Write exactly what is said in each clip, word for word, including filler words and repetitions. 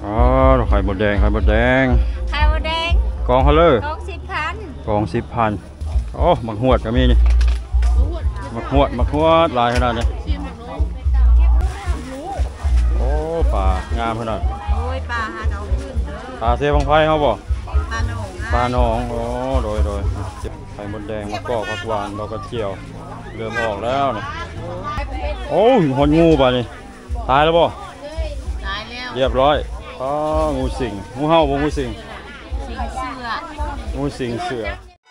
อ๋อไข่บดแดงไข่บดแดงไข่บดแดงกองเขาเลยกองสิบพันกองสิบพันโอ้หมักหวดก็มีนี่หมักหวดหมักหวดลายขนาดนี้โอ้ป่างามขนาดโอ้ยปลาหาดอกขึ้นปลาเสียบางไฟเขาบอกปลาหนองปลาหนองโอ้โดยโดยไข่บดแดงมะกอกผักหวานดอกกระเจียวเริ่มออกแล้วนี่โอ้ยหดงูป่ะนี่ตายแล้วบ่ตายแล้วเรียบร้อยอ๋องูสิงงูเห่าบ่งูสิงสิงเสืองูสิงเสือ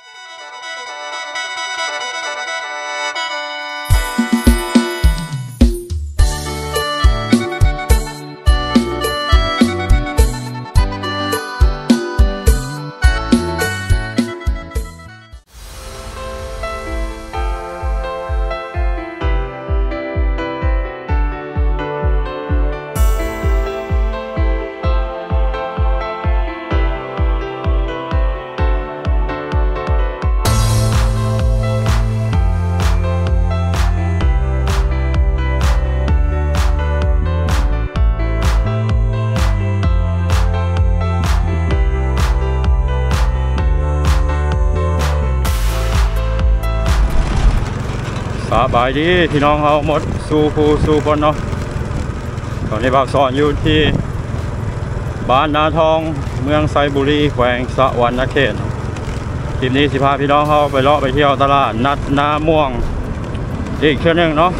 สบายดีพี่น้องเขาหมดสู่ผู้สู่คนเนาะตอนนี้บ่าวสอนอยู่ที่บ้านนาทองเมืองไซบุรีแขวงสะหวรรณเขตคลิปนี้สิพาพี่น้องเขาไปเลาะไปเที่ยวตลาดนัดนาม่วงอีกเช่นหนึ่งเนาะ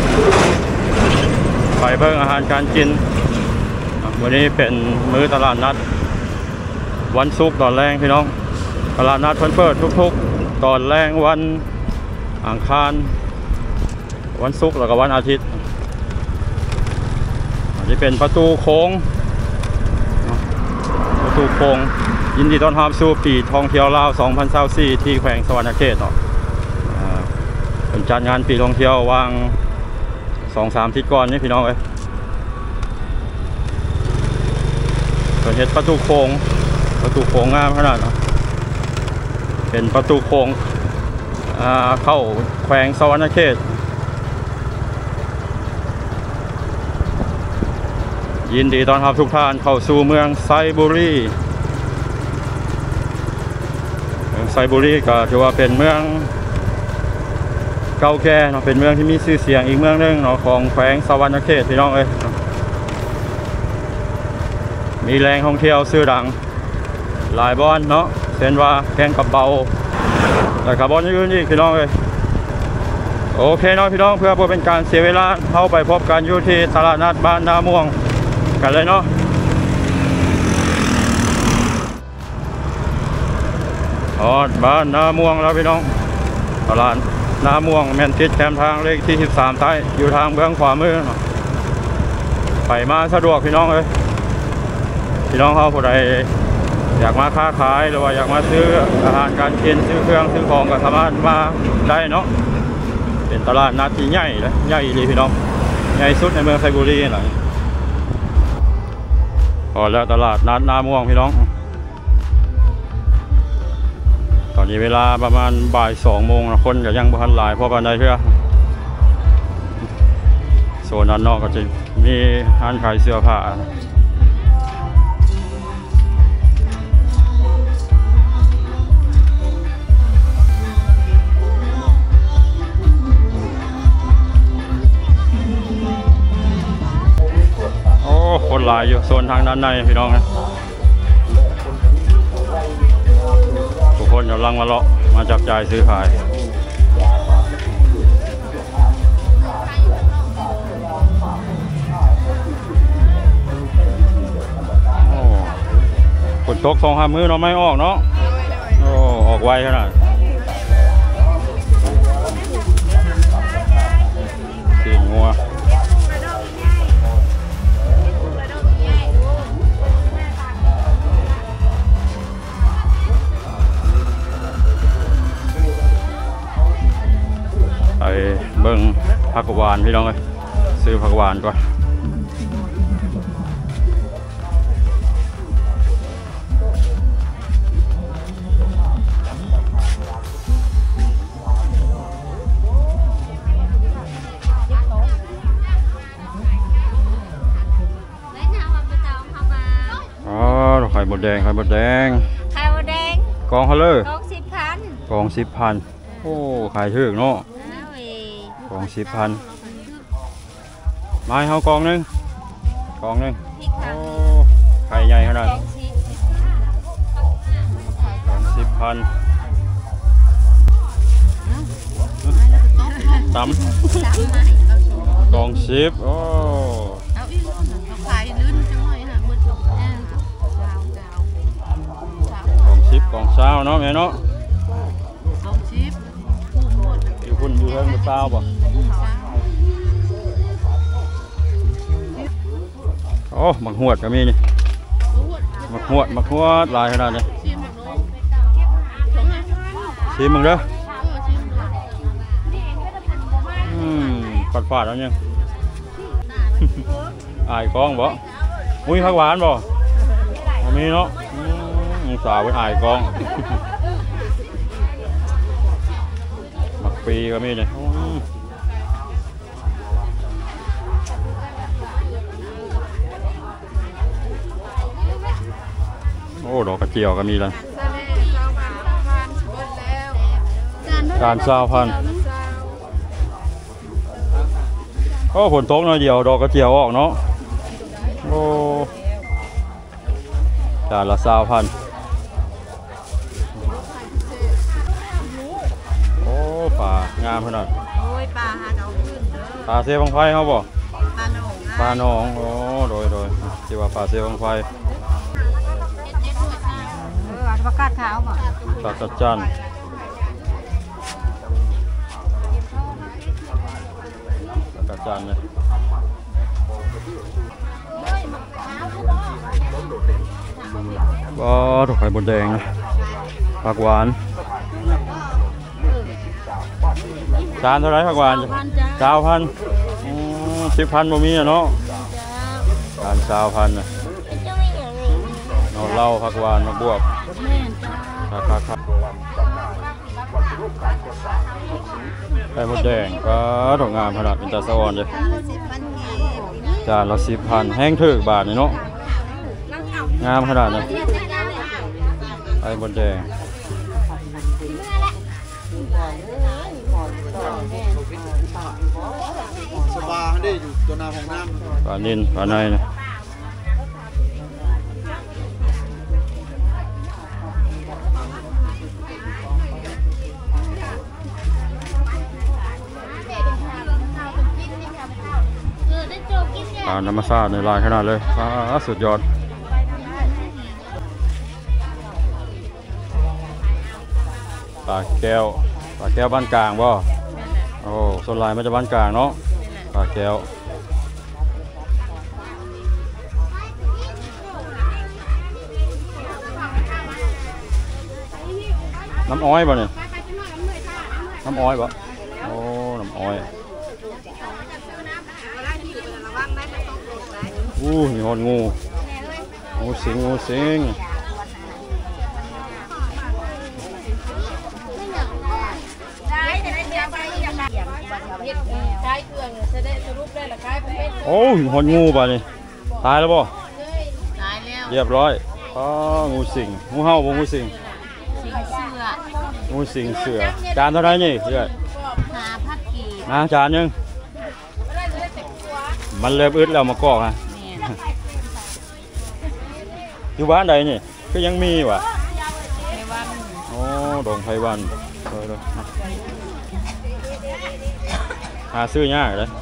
ไปเบิ่งอาหารการกินวันนี้เป็นมื้อตลาดนัดวันศุกร์ตอนแรงพี่น้องตลาดนัดเพิ่นเปิดทุกๆตอนแรงวันอังคารวันศุกร์แล้วก็วันอาทิตย์อันนี้เป็นประตูโค้งประตูโค้งยินดีต้อนรับสู่ปีท่องเที่ยวลาวสองพันยี่สิบสี่ที่แขวงสะหวรรณเขตเนาะเป็นจัดงานปีท่องเที่ยววาง สองสาม อาทิตย์ก่อนนี่พี่น้องเอ้ยเป็นเฮ็ดประตูโค้งประตูโค้งงามขนาดเนาะเป็นประตูโค้งเข้าแขวงสะหวรรณเขตยินดีต้อนรับทุกท่านเข้าสู่เมืองไซบุรีเมืองไซบุรีก็ถือว่าเป็นเมืองเก่าแก่เนาะเป็นเมืองที่มีชื่อเสียงอีกเมืองหนึ่งเนาะของแขวงสะหวรรณเขตพี่น้องเอ้ยมีแหล่งท่องเที่ยวชื่อดังหลายบ่อนเนาะเช่นว่าแก่งกับเบาแต่คาร์บอนยืนอีกพี่น้องเลยโอเคเนาะพี่น้องเพื่อเป็นการเสียเวลาเข้าไปพบกันอยู่ที่ตลาดนัดบ้านนาม่วงกันเลยเนาะอ๋อบ้านนาม่วงแล้วพี่น้องตลาดนาม่วงแมนทิดแคมทางเลขที่สิบสามใต้อยู่ทางเบื้องขวามือไปมาสะดวกพี่น้องเลยพี่น้องเขาผู้ใดอยากมาค้าขายหรือว่าอยากมาซื้ออาหารการกินซื้อเครื่องซื้อของก็สามารถมาได้เนาะเป็นตลาดนัดที่ใหญ่เลยใหญ่ดีพี่น้องใหญ่สุดในเมืองไซบุรีหน่อยพอแล้วตลาดนัดนาม่วงพี่น้องตอนนี้เวลาประมาณบ่ายสองโมงคนก็ยังพันหลายเพราะกันใดเพื่อโซนด้านนอกก็จะมีร้านขายเสื้อผ้าคนหลายอยู่โซนทางด้านในพี่น้องนะทุกคนกำลังมาเลาะมาจับจ่ายซื้อขายฝนตกสองห้ามือเนาะไม่ออกเนาะโอ้ออกไวขนาดสีงัวไปเบิ้งผักหวานพี่น้องเลยซื้อผักหวานก่อน lấy nào mà bây giờ không mà ไข่บดแดงไข่บดแดงไข่มดแดงกองเขาเลยกองสิบพันกองสิบพันโอ้ขายถึกเนาะเอาเว้ยกองสิบพันไม้เฮากองหนึงกองหนึงพริกโอ้ค่ะไข่ใหญ่ขนาดกองสิบกองสิบพันตำสามไม้เอาสิกองสิบโอ้เอาอีกเอาขายลื่นจังหน่อยค่ะมืดจบเออดาวดาวกองสิบกองเช้าเนาะแม่เนาะกองสิบคู่หมดอยู่พุ่นอยู่เพิ่งเช้าป่ะโอ้หมักหวดก็มีนี่หมักหวดหมักหวดหลายขนาดนี้ชิมมึงเด้ออืมปัดฝาดแล้วยัง อายกล้องบ่มุ้ยผักหวานบ่บ่มีเนาะอืมสาวเป็นอายกล้อง หมักปีก็มีเลยอืมโอ้ดอกกระเจียวก็มีแล้วการซาวพันโอ้ฝนตกหน่อยเดียวดอกกระเจียวออกเนาะโอ้จานละซาวพันโอ้ป่างามขนาดโอ้ยปลาหาเอาขึ้นเด้อปลาเสียบังไฟเขาบ่ปลาหนองปลาหนองโอ้โดยโดยที่ว่าปลาเสียบังไฟเออเอาประกาศขาวบ่ปลาจัดจันปลาจัดจันเลยก็ดอกไข่บดแดงนะผักหวานจานเท่าไรผักหวานเก้าพันสิบพันบ่มีอะเนาะจานเก้าพันนะนอนเหล้าผักหวานมาบวกครับครับครับไข่บดแดงก็ดอกงามขนาดเป็นตาสวรรค์เลยจานละสิบพันแห้งถึกบาทนี่เนาะงามขนาดนี้ไข่บดแดงสบาได้อยู่ตัวนาของน้ำปลานิลปลาในนะปลาธรรมชาติในลายขนาดเลยปลาสุดยอดปลาแก้วปลาแก้วบ้านกลางบ่โอ้ส่วนลายมันจะบ้านกลางเนาะปลาแก้วน้ำอ้อยบ่เนี่ยน้ำอ้อยบ่โอ้น้ำอ้อยอู้มีหอดงูงูสิงงูสิงโอ้ยหอดงูป่ะนี่ตายแล้วบ่ตายแล้วเรียบร้อยอ๋องูสิงงูเห่าบ่งูสิงสิงเสืองูสิงเสือจานเท่าไรนี่เสือหาผักกีนะจานยังมันเริ่มอึดแล้วมากอกนะแม่นอยู่บ้านใดนี่ก็ยังมีว่ะในวันโอ้ดงไพวันเลยเลยหาซื้อยากเลย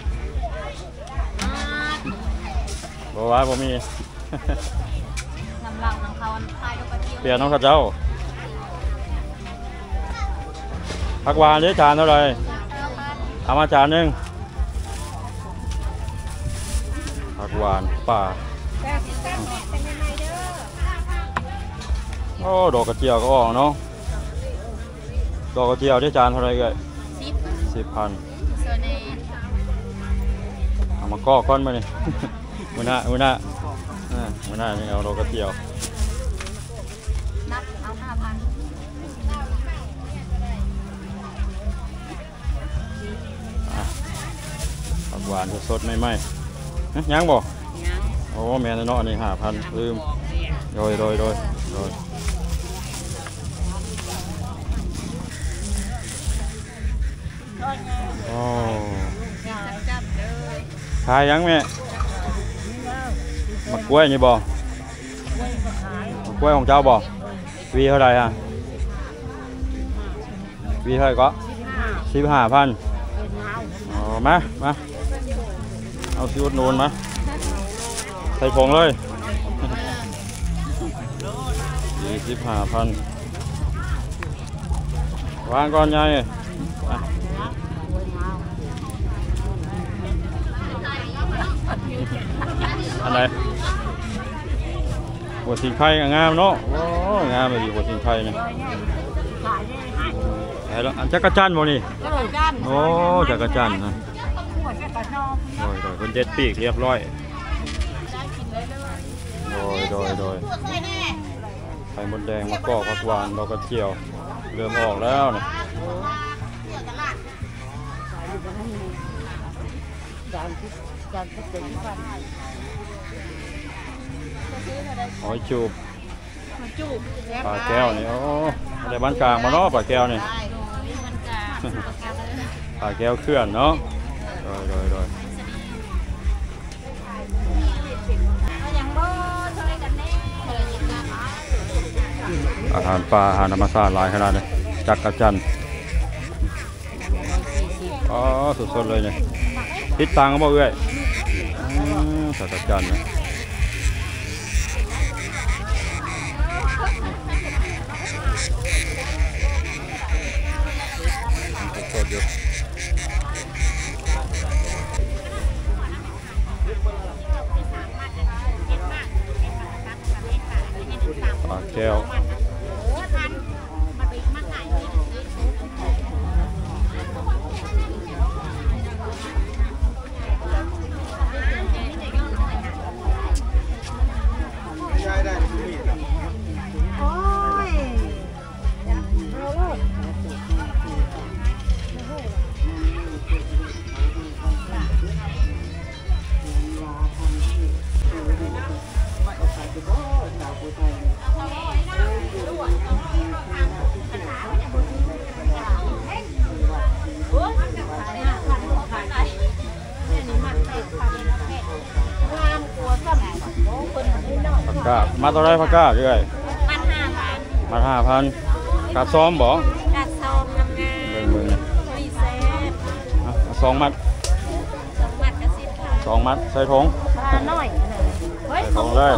บ่ว่าบ่มีนำเหล่านำเขาขายดอกกระเจียวเปลี่ยนน้องข้าเจ้าผักหวานนี่จานเท่าไหรเอามาจานหนึงผักหวานป่าโอ้ดอกกระเจียวก็ออกเนาะดอกกระเจียวที่จานเท่าไหรเอ่ยสิบสิบพันโซเน่เอามาก้อก้อนมานี่ มือหน้ามือหน้าอ่ามือหน้านี่เอาดอกกระเจียวนับเอาห้าพันผักหวานสดๆไม่ไหมยังบ่ยังโอ้แม่นเนาะอันนี้ห้าพันลืมบอกเนี่ยโดยโดยโดยโดยโอ้ขายยังแม่มะกล้วยนี่บ่มะกล้วยของเจ้าบ่วีเท่าไหร่ฮะวีเท่าไหร่ก็สิบห้าพันอ๋อมามาเอาซิวนูนมาใส่ผงเลยยี่สิบห้าพันวางก่อนยายอันไหนหัวสิงไข่งามเนาะโอ้งามเลยหัวสิงไข่เนี่ยไหนแล้วอันจักรจันทร์บ่นี่โอ้จักรจันทร์นะโดยโดยคนเจ็ดปีกเรียบร้อยโดยโดยโดยไข่มดแดงมะกอกผักหวานดอกกระเจียวเริ่มออกแล้วเนี่ยหอยจูบปลาแก้วนี่โอ้อะไรบ้านกลางมาเนาะปลาแก้วนี่ปลาแก้วเคลื่อนเนาะโดยโดยโดยอาหารปลาอาหารธรรมชาติหลายขนาดเลยจักรจันทร์อ๋อสดๆเลยเนี่ยติดตังก็บ่เอ้ยจักรจันทร์เนี่ยสดๆอยู่ปลาแก้วผักกาดมาตัวไรผักกาดด้วยมาห้าพันกาดซ้อมบ่กาดซ้อมงามงามมือมีเซฟสองมัดสองมัดกระสิบสองมัดใส่ถุงปลาหน่อยใส่ถุงเลย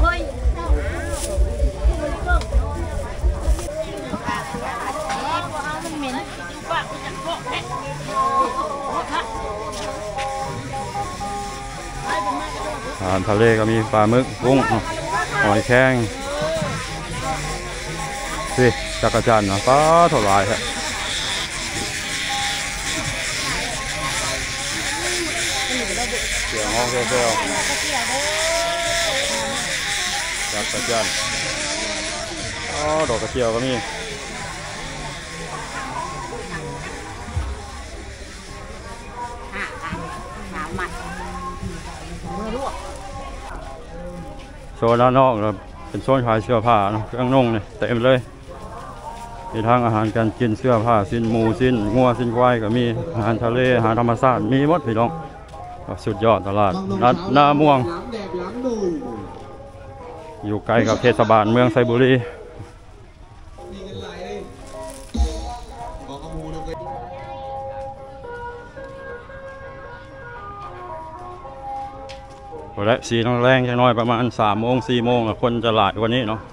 อาหารทะเลก็มีปลาหมึกกุ้งหอยแครงสิจักรจันทร์นะก็ถวายฮะเสียงห้องเซลล์จักรจันทร์อ๋อดอกกระเจียวก็มีโซนด้านนอกเราเป็นโซนขายเสื้อผ้าเนาะเครื่องนุ่งเนี่ยเต็มเลยมีทั้งอาหารการกินเสื้อผ้าสิ้นหมูสิ้นงัวสิ้นควายก็มีอาหารทะเลอาหารธรรมชาติมีหมดพี่น้องสุดยอดตลาดนัดนาม่วงอยู่ใกล้กับเทศบาลเมืองไซบุรีและสีน้องแรงจะน้อยประมาณสามโมงสี่โมงคนจะหลายกว่านี้เนาะ